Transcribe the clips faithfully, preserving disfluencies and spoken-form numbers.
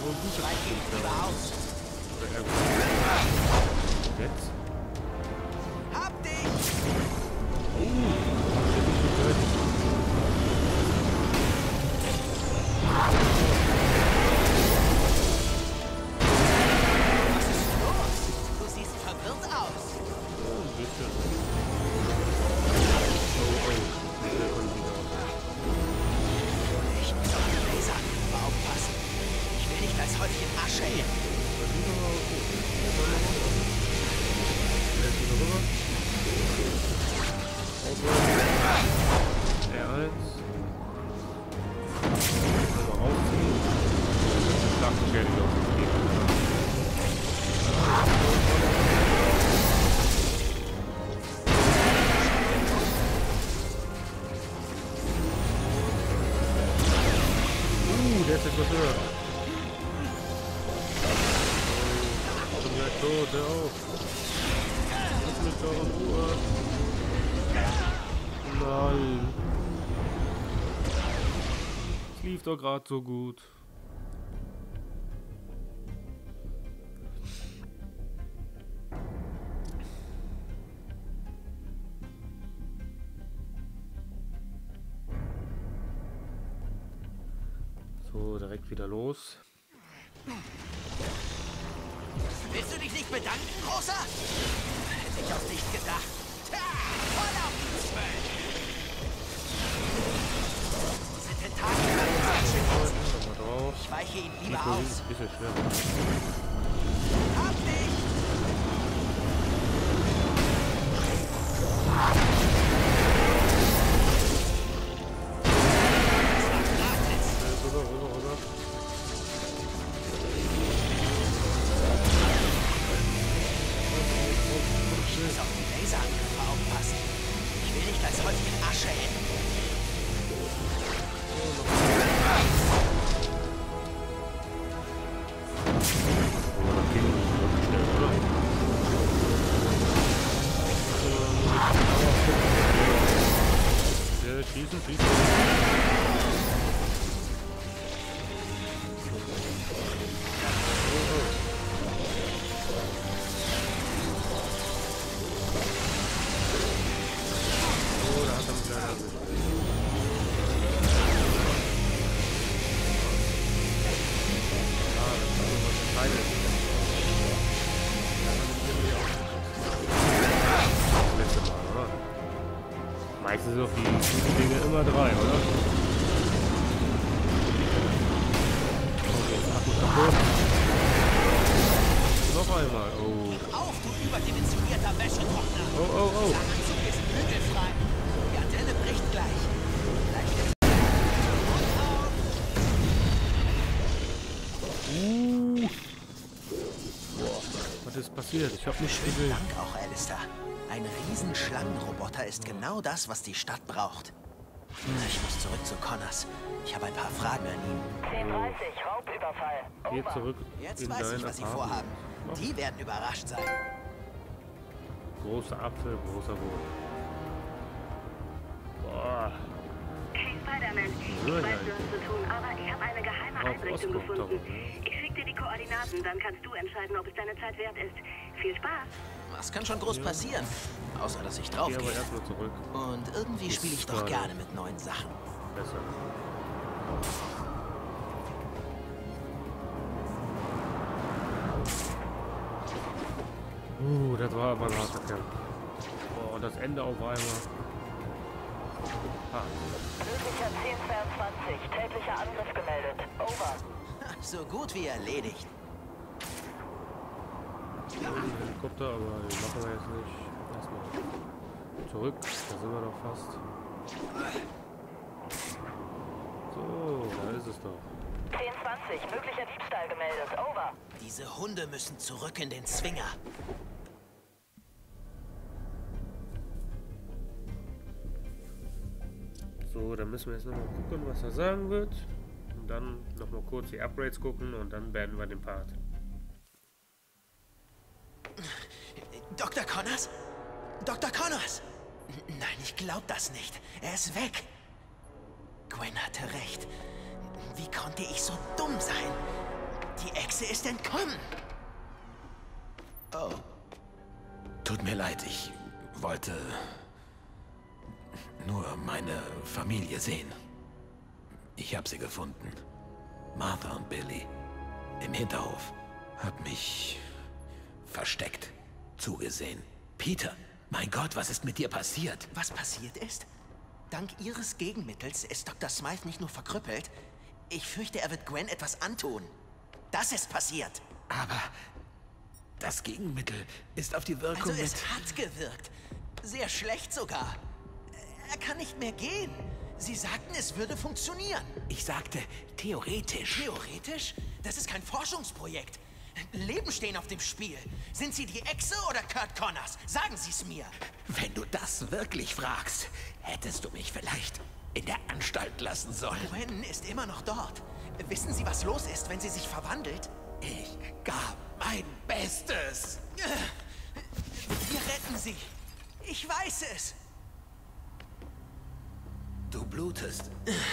so ein gutes Lieber aus. Jetzt? Hab dich! Oh, das ist nicht so gut. Was ist los? Du siehst verwirrt aus. Oh, ein bisschen. Oh, oh. Der kommt wieder. Ich muss auf den Laser aufpassen. Ich will nicht als Häufchen Asche hin. Das sieht aber okay. Jetzt wieder rüber. R eins. Nochmal rausziehen. Schlagbeschädigung. Uh, der ist etwas höher. Ich bin gleich tot, hör auf. Lass mich doch in Ruhe. Nein. Es lief doch gerade so gut. So, direkt wieder los. Willst du dich nicht bedanken, Großer? Hätte ich auch nicht gedacht. Tja, voll auf die Zwölf. Diese Tentakel werden ganz schön groß. Mal drauf. Ich weiche ihn lieber Nico, aus. ist ein bisschen schwer. Hab dich! Das war gratis. Rüber, rüber, rüber. Ich muss auf die Laserangriffe aufpassen. Ich will nicht als Häufchen Asche hin. Aber das ging wirklich schnell, oder? Ja, schießen, schießen. Oh, da hat er mich leider erwischt. Ah, das war nur was Kleines. Ja, das ist irgendwie auch das letzte Mal, oder? Meistens sind auf die guten Dinge immer drei, oder? Oh, jetzt Akku kaputt. Noch einmal. Oh. Auf, du überdimensionierter Wäschetrockner! Oh, oh, oh. Dieser Anzug ist bügelfrei. Die Antenne bricht gleich. Gleich ist Uh. Boah, was ist passiert? Ich hab nicht gesehen. Dank auch, Alistair. Ein Riesenschlangenroboter ist genau das, was die Stadt braucht. Ich muss zurück zu Connors. Ich habe ein paar Fragen an ihn. zehn dreißig, Raubüberfall. Geh Over. zurück Jetzt in weiß dein ich, was sie Apartment. vorhaben. Die werden überrascht sein. Großer Apfel, großer Wurm. Boah. Hey Spider-Man, ich Ja, weiß, ja. du hast zu tun, aber ich habe eine geheime Auf Einrichtung Oscorp gefunden. darum, ne? Ich schicke dir die Koordinaten, dann kannst du entscheiden, ob es deine Zeit wert ist. Viel Spaß! Was kann schon groß passieren? Außer, dass ich Geh draufgehe. aber erstmal zurück. Und irgendwie spiele ich doch gerne mit neuen Sachen. Besser. Uh, das war aber ein harter Kampf. Oh, und das Ende auf einmal. Ah, Möglicher zehn zweiundzwanzig, täglicher Angriff gemeldet. Over. So gut wie erledigt. ein Helikopter, aber den machen wir jetzt nicht. Erstmal zurück, da sind wir doch fast. So, da ist es doch. zehn zwanzig, möglicher Diebstahl gemeldet. Over. Diese Hunde müssen zurück in den Zwinger. So, dann müssen wir jetzt nochmal gucken, was er sagen wird. Und dann nochmal kurz die Upgrades gucken und dann beenden wir den Part. Doktor Connors? Doktor Connors! N- Nein, ich glaub das nicht. Er ist weg. Gwen hatte recht. Wie konnte ich so dumm sein? Die Echse ist entkommen. Oh. Tut mir leid, ich wollte nur meine Familie sehen. Ich habe sie gefunden. Martha und Billy. Im Hinterhof. Hab mich versteckt. Zugesehen. Peter, mein Gott, was ist mit dir passiert? Was passiert ist? Dank ihres Gegenmittels ist Doktor Smythe nicht nur verkrüppelt. Ich fürchte, er wird Gwen etwas antun. Das ist passiert. Aber das Gegenmittel ist auf die Wirkung Also es mit... hat gewirkt. Sehr schlecht sogar. Er kann nicht mehr gehen. Sie sagten, es würde funktionieren. Ich sagte, theoretisch. Theoretisch? Das ist kein Forschungsprojekt. Leben stehen auf dem Spiel. Sind Sie die Echse oder Kurt Connors? Sagen Sie es mir. Wenn du das wirklich fragst, hättest du mich vielleicht in der Anstalt lassen sollen. Gwen ist immer noch dort. Wissen Sie, was los ist, wenn sie sich verwandelt? Ich gab mein Bestes. Wir retten sie. Ich weiß es. Du blutest.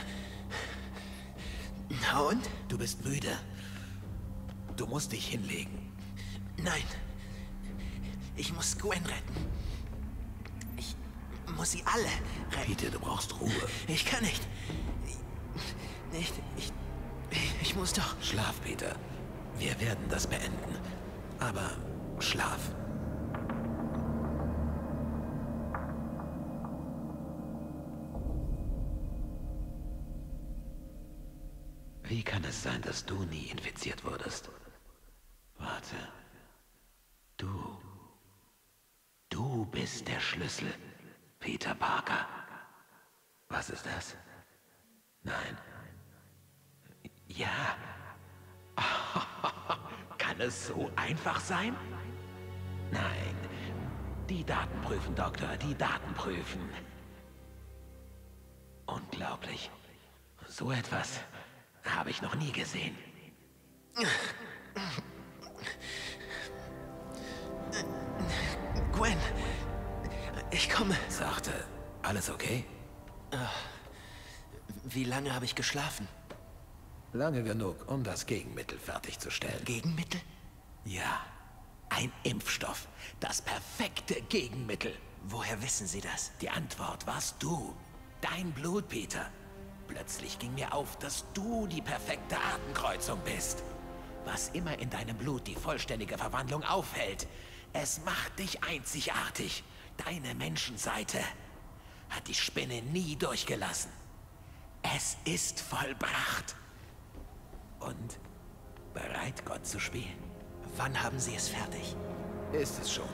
Na und? Du bist müde. Du musst dich hinlegen. Nein. Ich muss Gwen retten. Ich muss sie alle retten. Peter, du brauchst Ruhe. Ich kann nicht. Nicht. Ich. Ich muss doch. Schlaf, Peter. Wir werden das beenden. Aber schlaf. Wie kann es sein, dass du nie infiziert wurdest? Warte. Du. Du bist der Schlüssel, Peter Parker. Was ist das? Nein. Ja. Kann es so einfach sein? Nein. Die Daten prüfen, Doktor, die Daten prüfen. Unglaublich. So etwas habe ich noch nie gesehen. Gwen, ich komme. Sagte, alles okay? Wie lange habe ich geschlafen? Lange genug, um das Gegenmittel fertigzustellen. Gegenmittel? Ja, ein Impfstoff. Das perfekte Gegenmittel. Woher wissen Sie das? Die Antwort warst du. Dein Blut, Peter. Plötzlich ging mir auf, dass du die perfekte Artenkreuzung bist. Was immer in deinem Blut die vollständige Verwandlung aufhält, es macht dich einzigartig. Deine Menschenseite hat die Spinne nie durchgelassen. Es ist vollbracht. Und bereit, Gott zu spielen. Wann haben Sie es fertig? Ist es schon.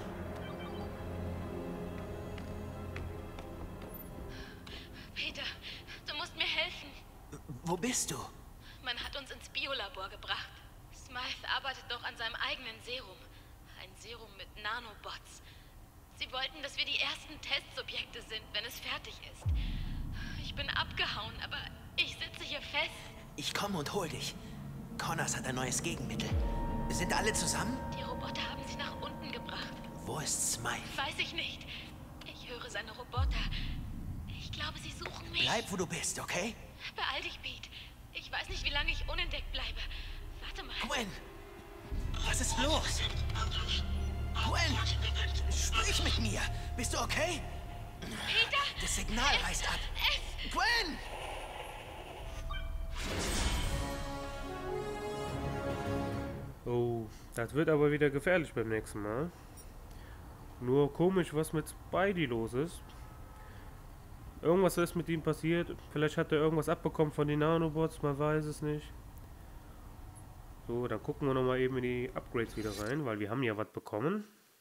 Peter, du musst mir helfen. Wo bist du? Man hat uns ins Biolabor gebracht. Smythe arbeitet doch an seinem eigenen Serum. Ein Serum mit Nanobots. Sie wollten, dass wir die ersten Testsubjekte sind, wenn es fertig ist. Ich bin abgehauen, aber ich sitze hier fest. Ich komme und hol dich. Connors hat ein neues Gegenmittel. Sind alle zusammen? Die Roboter haben sie nach unten gebracht. Wo ist Smythe? Weiß ich nicht. Ich höre seine Roboter. Ich glaube, sie suchen mich. Bleib, wo du bist, okay? Beeil dich, Pete. Ich weiß nicht, wie lange ich unentdeckt bleibe. Warte mal. Gwen! Was ist los? Gwen! Sprich mit mir! Bist du okay? Peter! Das Signal reißt ab. Gwen! Oh, das wird aber wieder gefährlich beim nächsten Mal. Nur komisch, was mit Spidey los ist. Irgendwas ist mit ihm passiert. Vielleicht hat er irgendwas abbekommen von den Nanobots, man weiß es nicht. So, dann gucken wir nochmal eben in die Upgrades wieder rein, weil wir haben ja was bekommen.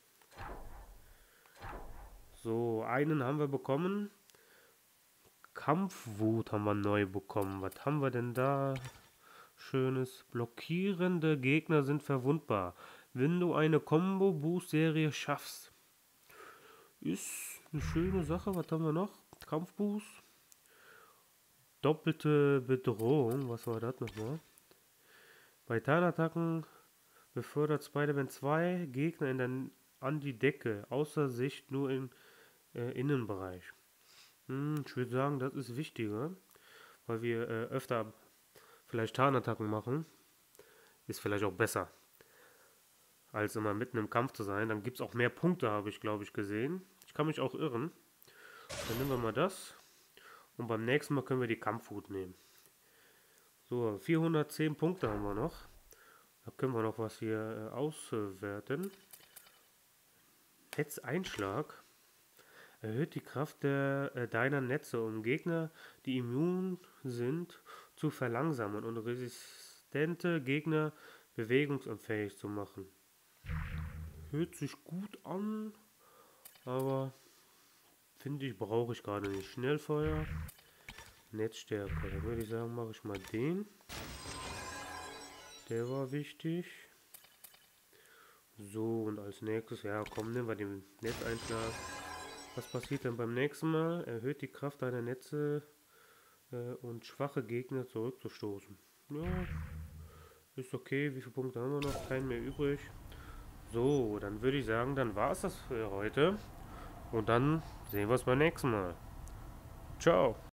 So, einen haben wir bekommen. Kampfwut haben wir neu bekommen. Was haben wir denn da? Schönes. Blockierende Gegner sind verwundbar. Wenn du eine Combo-Boost-Serie schaffst. Ist eine schöne Sache. Was haben wir noch? Kampfboost. Doppelte Bedrohung. Was war das nochmal? Bei Tarnattacken befördert Spider-Man zwei Gegner in der, an die Decke. Außer Sicht nur im äh, Innenbereich. Hm, ich würde sagen, das ist wichtiger. Weil wir äh, öfter vielleicht Tarnattacken machen. Ist vielleicht auch besser, als immer mitten im Kampf zu sein. Dann gibt es auch mehr Punkte, habe ich, glaube ich, gesehen. Ich kann mich auch irren. Dann nehmen wir mal das. Und beim nächsten Mal können wir die Kampfhut nehmen. So, vierhundertzehn Punkte haben wir noch. Da können wir noch was hier äh, auswerten. Netzeinschlag. Erhöht die Kraft der, äh, deiner Netze, um Gegner, die immun sind, zu verlangsamen und resistente Gegner bewegungsunfähig zu machen. Hört sich gut an, aber finde ich, brauche ich gerade nicht. Schnellfeuer, Netzstärke. Da würde ich sagen, mache ich mal den. Der war wichtig. So, und als nächstes, ja komm, nehmen wir den Netzeinschlag. Was passiert denn beim nächsten Mal? Erhöht die Kraft deiner Netze äh, und schwache Gegner zurückzustoßen. Ja, ist okay. Wie viele Punkte haben wir noch? Keinen mehr übrig. So, dann würde ich sagen, dann war es das für heute. Und dann sehen wir uns beim nächsten Mal. Ciao.